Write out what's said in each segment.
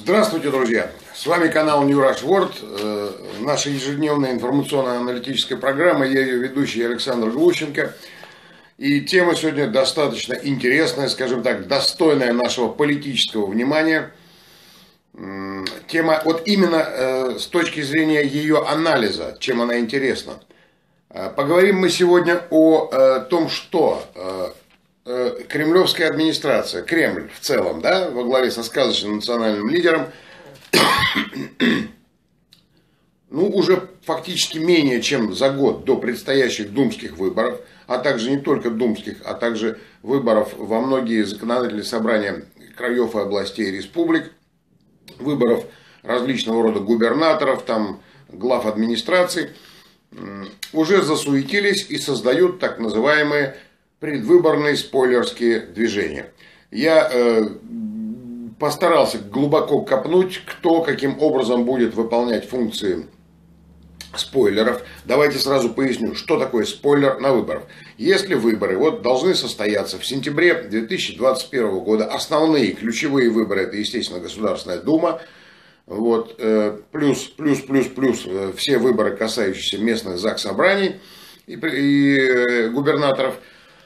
Здравствуйте, друзья! С вами канал New Rush World, наша ежедневная информационно-аналитическая программа, я ее ведущий Александр Глущенко. И тема сегодня достаточно интересная, скажем так, достойная нашего политического внимания. Тема вот именно с точки зрения ее анализа, чем она интересна. Поговорим мы сегодня о том, что кремлевская администрация, Кремль в целом, да, во главе со сказочным национальным лидером, уже фактически менее чем за год до предстоящих думских выборов, а также не только думских, а также выборов во многие законодательные собрания краев и областей и республик, выборов различного рода губернаторов, там, глав администраций, уже засуетились и создают так называемые предвыборные спойлерские движения. Я постарался глубоко копнуть, кто каким образом будет выполнять функции спойлеров. Давайте сразу поясню, что такое спойлер на выборах. Если выборы должны состояться в сентябре 2021 года, основные ключевые выборы, это, естественно, Государственная Дума, плюс все выборы, касающиеся местных заксобраний и губернаторов.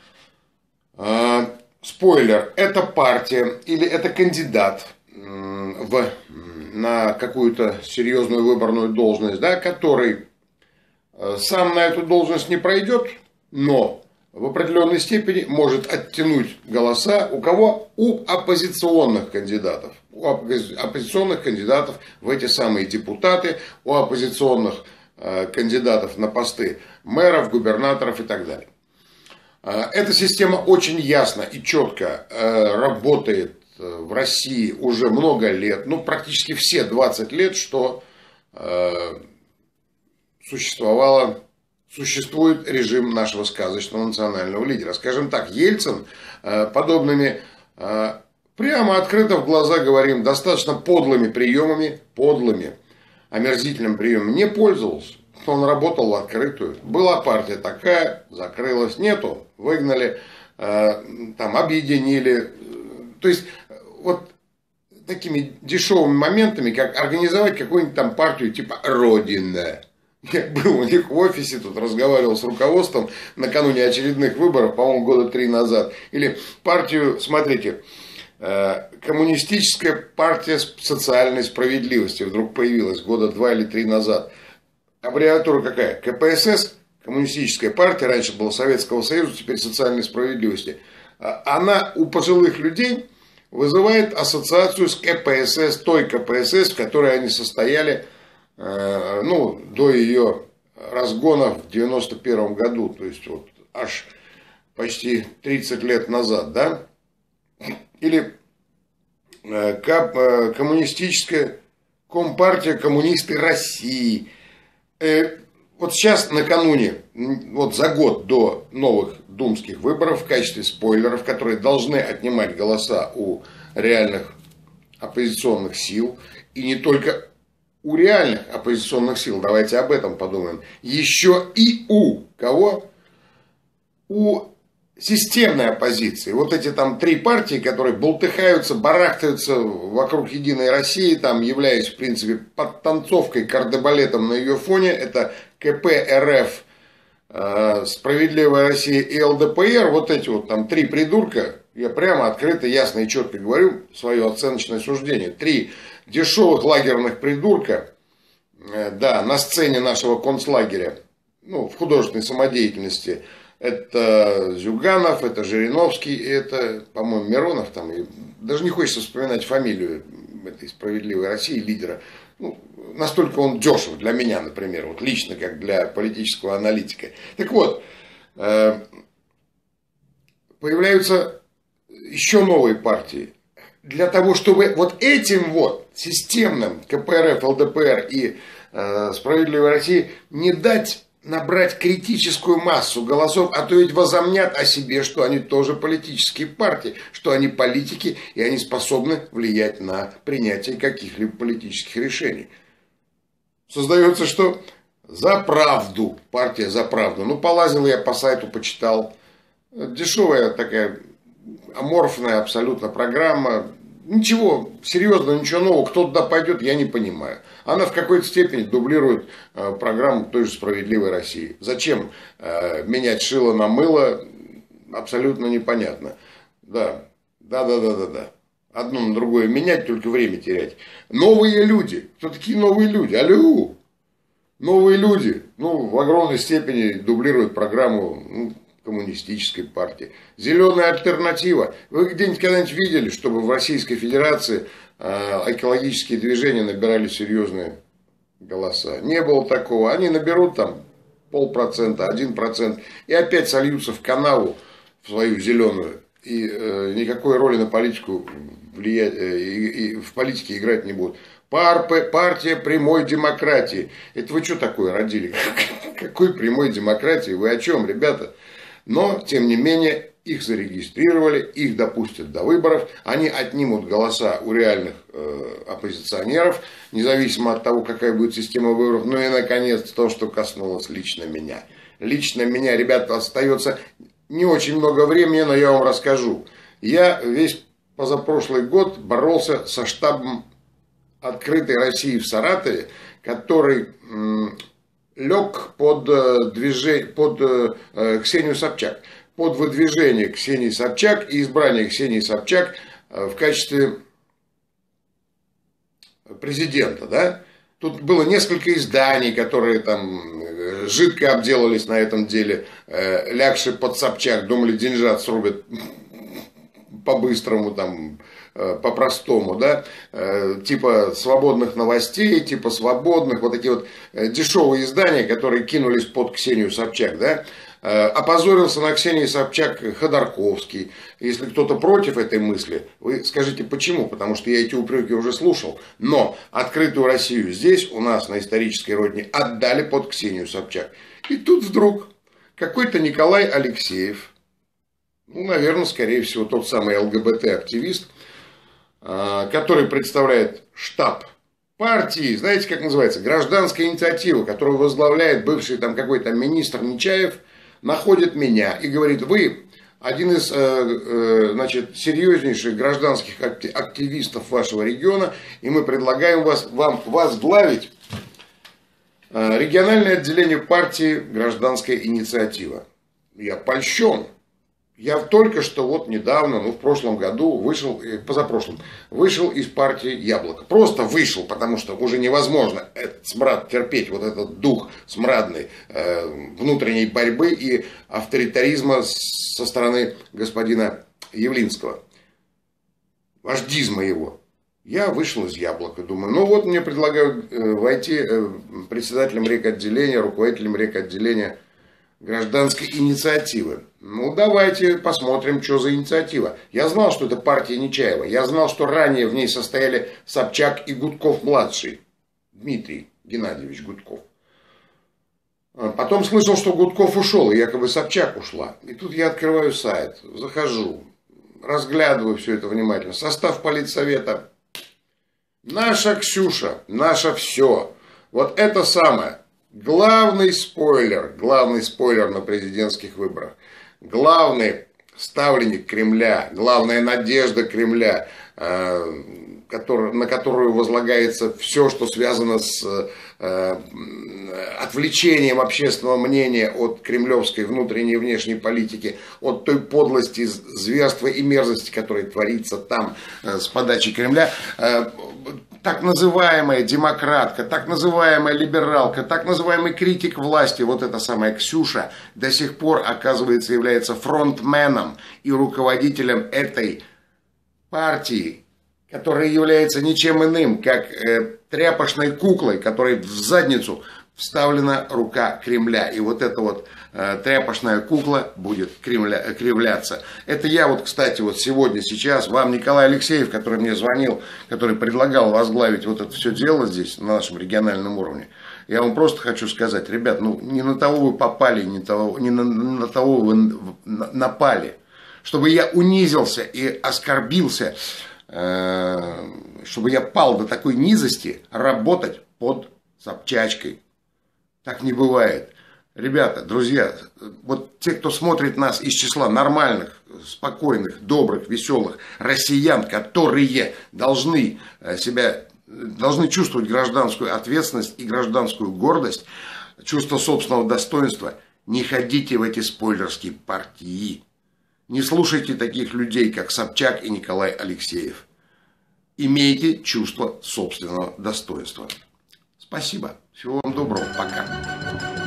Спойлер – это партия или это кандидат на какую-то серьезную выборную должность, да, который сам на эту должность не пройдет, но в определенной степени может оттянуть голоса у кого? У оппозиционных кандидатов. У оппозиционных кандидатов в эти самые депутаты, у оппозиционных кандидатов на посты мэров, губернаторов и так далее. Эта система очень ясно и четко работает в России уже много лет, практически все 20 лет, что существует режим нашего сказочного национального лидера. Скажем так, Ельцин подобными, прямо открыто в глаза говорим, достаточно подлыми приемами, омерзительным приемом не пользовался. Он работал в открытую. Была партия такая, закрылась, нету, выгнали, объединили. То есть, такими дешевыми моментами, как организовать какую-нибудь там партию типа Родина. Я был у них в офисе, тут разговаривал с руководством накануне очередных выборов, по-моему, года 3 назад. Или партию, смотрите, Коммунистическая партия социальной справедливости вдруг появилась года 2 или 3 назад. Аббревиатура какая? КПСС, Коммунистическая партия, раньше была Советского Союза, теперь социальной справедливости. Она у пожилых людей вызывает ассоциацию с КПСС, той КПСС, в которой они состояли до ее разгона в 91 году, то есть аж почти 30 лет назад, да? Или коммунистическая Компартия, коммунисты России. Сейчас накануне, за год до новых думских выборов в качестве спойлеров, которые должны отнимать голоса у реальных оппозиционных сил, и не только у реальных оппозиционных сил, давайте об этом подумаем, еще и у кого? У системной оппозиции. Эти там 3 партии, которые болтыхаются, барахтаются вокруг Единой России, являясь, в принципе, подтанцовкой, кардебалетом на ее фоне, это КП РФ, Справедливая Россия и ЛДПР, эти 3 придурка, я прямо, открыто, ясно и четко говорю свое оценочное суждение, 3 дешевых лагерных придурка, на сцене нашего концлагеря, в художественной самодеятельности. Это Зюганов, это Жириновский, это, по-моему, Миронов. Даже не хочется вспоминать фамилию этой Справедливой России, лидера. Настолько он дешев для меня, например, лично, как для политического аналитика. Так вот, появляются еще новые партии. Для того, чтобы этим системным КПРФ, ЛДПР и Справедливой России не дать набрать критическую массу голосов, а то ведь возомнят о себе, что они тоже политические партии, что они политики, и они способны влиять на принятие каких-либо политических решений. Создается что? За правду. Партия за правду. Полазил я по сайту, почитал. Дешевая такая, аморфная абсолютно программа. ничего серьезного, ничего нового. Кто туда пойдет, я не понимаю. Она в какой-то степени дублирует программу той же «Справедливой России». Зачем менять шило на мыло, абсолютно непонятно. Да. Одно на другое менять, только время терять. Новые люди. Кто такие новые люди? Алло. Новые люди. В огромной степени дублируют программу коммунистической партии. Зеленая альтернатива. Вы где-нибудь когда-нибудь видели, чтобы в Российской Федерации экологические движения набирали серьезные голоса? Не было такого. Они наберут там 0,5%, 1% и опять сольются в канаву, в свою зеленую. И никакой роли на политику влиять, и в политике играть не будут. Партия прямой демократии. Это вы что такое родили? Какой прямой демократии? Вы о чем, ребята? Но, тем не менее, их зарегистрировали, их допустят до выборов, они отнимут голоса у реальных оппозиционеров, независимо от того, какая будет система выборов. Ну и, наконец, то, что коснулось лично меня. Лично меня, ребята, остается не очень много времени, но я вам расскажу. Я весь позапрошлый год боролся со штабом «Открытой России» в Саратове, который лег под Ксению Собчак, под выдвижение Ксении Собчак и избрание Ксении Собчак в качестве президента, да? Тут было несколько изданий, которые там жидко обделались на этом деле, лягшие под Собчак, думали, деньжат срубят по-быстрому, там, по-простому, да, типа свободных новостей, типа свободных, вот такие вот дешевые издания, которые кинулись под Ксению Собчак, да. Опозорился на Ксении Собчак Ходорковский. Если кто-то против этой мысли, вы скажите почему, потому что я эти упреки уже слушал. Но «Открытую Россию» здесь, у нас на исторической родине, отдали под Ксению Собчак. И тут вдруг какой-то Николай Алексеев, наверное, скорее всего, тот самый ЛГБТ-активист, который представляет штаб партии, знаете, как называется, гражданская инициатива, которую возглавляет бывший там какой-то министр Нечаев, находит меня и говорит: вы один из, значит, серьезнейших гражданских активистов вашего региона, и мы предлагаем вам возглавить региональное отделение партии «Гражданская инициатива». Я польщен. Я только что вот недавно, в прошлом году позапрошлом, вышел из партии «Яблоко». Просто вышел, потому что уже невозможно этот смрад терпеть, вот этот дух смрадный внутренней борьбы и авторитаризма со стороны господина Явлинского, вождизма его. Я вышел из «Яблока», думаю, мне предлагают войти председателем рекотделения, руководителем рекотделения гражданской инициативы. Давайте посмотрим, что за инициатива. Я знал, что это партия Нечаева. Я знал, что ранее в ней состояли Собчак и Гудков-младший. Дмитрий Геннадьевич Гудков. Потом слышал, что Гудков ушел, и якобы Собчак ушла. И тут я открываю сайт, захожу, разглядываю все это внимательно. Состав политсовета. Наша Ксюша, наше все. Вот это самое. Главный спойлер на президентских выборах. Главный ставленник Кремля, главная надежда Кремля, на которую возлагается все, что связано с отвлечением общественного мнения от кремлевской внутренней и внешней политики, от той подлости, зверства и мерзости, которая творится там с подачи Кремля. Так называемая демократка, так называемая либералка, так называемый критик власти, вот эта самая Ксюша, до сих пор, оказывается, является фронтменом и руководителем этой партии, которая является ничем иным, как тряпочной куклой, которой в задницу вставлена рука Кремля. И вот эта вот тряпочная кукла будет кривляться. Это я кстати, сегодня, сейчас вам Николай Алексеев, который мне звонил, который предлагал возглавить вот это все дело здесь, на нашем региональном уровне. Я вам просто хочу сказать, ребят, не на того вы попали, не на того вы напали. Чтобы я унизился и оскорбился, чтобы я пал до такой низости, работать под Собчачкой. Так не бывает. Ребята, друзья, вот те, кто смотрит нас из числа нормальных, спокойных, добрых, веселых россиян, которые должны чувствовать гражданскую ответственность и гражданскую гордость, чувство собственного достоинства, не ходите в эти спойлерские партии. Не слушайте таких людей, как Собчак и Николай Алексеев. Имейте чувство собственного достоинства. Спасибо. Всего вам доброго. Пока.